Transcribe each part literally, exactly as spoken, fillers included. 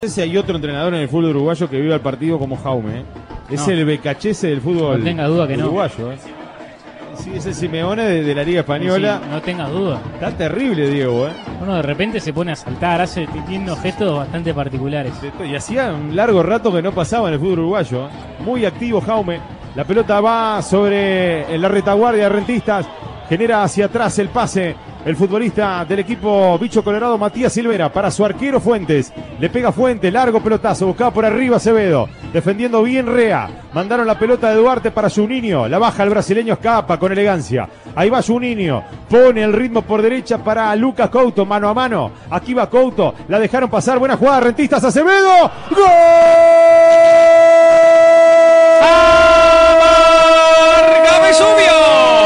Si hay otro entrenador en el fútbol uruguayo que vive el partido como Jaume, ¿eh? Es no. el becachese del fútbol no tenga duda que uruguayo. No. ¿eh? Sí, es el Simeone de, de la Liga Española. Sí, no tengas duda. Está terrible, Diego. ¿eh? Bueno, de repente se pone a saltar, hace tiene gestos bastante particulares. Y hacía un largo rato que no pasaba en el fútbol uruguayo. ¿eh? Muy activo Jaume. La pelota va sobre la retaguardia de Rentistas. Genera hacia atrás el pase. El futbolista del equipo Bicho Colorado, Matías Silvera, para su arquero Fuentes. Le pega Fuentes, largo pelotazo, buscaba por arriba Acevedo. Defendiendo bien Rea. Mandaron la pelota de Duarte para Juninho. La baja el brasileño, escapa con elegancia. Ahí va Juninho. Pone el ritmo por derecha para Lucas Couto, mano a mano. Aquí va Couto. La dejaron pasar. Buena jugada, Rentistas, Acevedo. ¡Gol! ¡Marca Vesubio!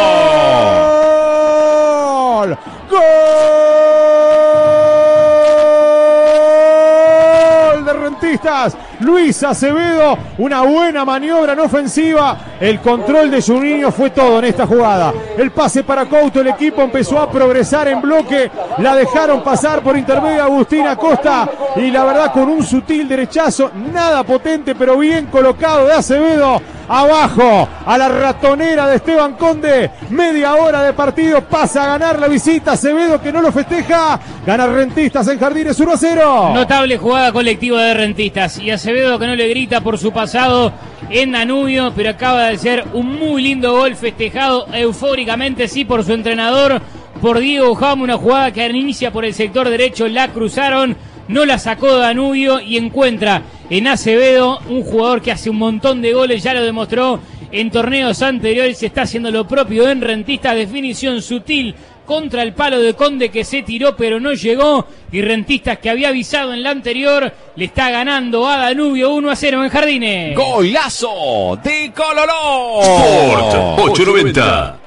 ¡Gol de Rentistas! Luis Acevedo, una buena maniobra en ofensiva. El control de Juninho fue todo en esta jugada. El pase para Couto, el equipo empezó a progresar en bloque. La dejaron pasar por intermedio de Agustín Acosta. Y la verdad, con un sutil derechazo, nada potente, pero bien colocado de Acevedo. Abajo, a la ratonera de Esteban Conde. Media hora de partido, pasa a ganar la visita. Acevedo, que no lo festeja. Gana Rentistas en Jardines uno a cero. Notable jugada colectiva de Rentistas. Y Acevedo, que no le grita por su pasado en Danubio, pero acaba de ser un muy lindo gol festejado eufóricamente, sí, por su entrenador, por Diego Jaume. Una jugada que inicia por el sector derecho, la cruzaron, no la sacó de Danubio y encuentra en Acevedo, un jugador que hace un montón de goles, ya lo demostró en torneos anteriores, está haciendo lo propio en Rentistas. Definición sutil contra el palo de Conde, que se tiró pero no llegó, y Rentistas, que había avisado en la anterior, le está ganando a Danubio uno a cero en Jardines. Golazo de Coloró. Sport ochocientos noventa.